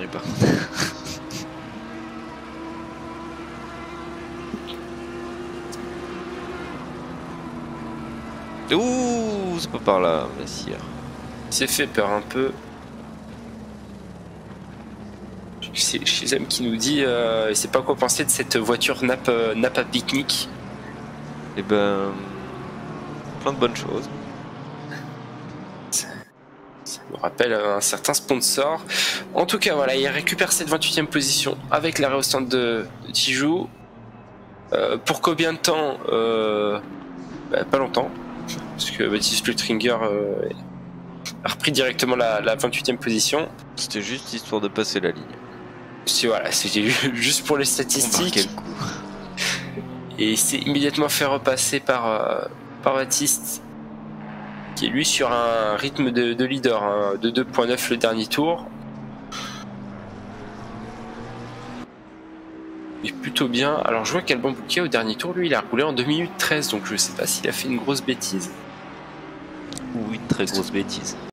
par contre. Ouh, c'est pas par là, messire. Il s'est fait peur un peu. C'est Shizam qui nous dit il sait pas quoi penser de cette voiture Napa pique-nique. Et ben, plein de bonnes choses. Ça me rappelle un certain sponsor. En tout cas, voilà, il récupère cette 28e position avec l'arrêt au stand de Tijou. Pour combien de temps pas longtemps. Parce que Baptiste Luttringer a repris directement la 28e position. C'était juste histoire de passer la ligne. Voilà, c'était juste pour les statistiques. Le coup. Et c'est immédiatement fait repasser par Baptiste, qui est lui sur un rythme de leader, hein, de 2.9 le dernier tour. Il est plutôt bien. Alors je vois qu'Alban Bouquet au dernier tour, lui, il a roulé en 2 minutes 13, donc je sais pas s'il a fait une grosse bêtise. Ou une très grosse bêtise.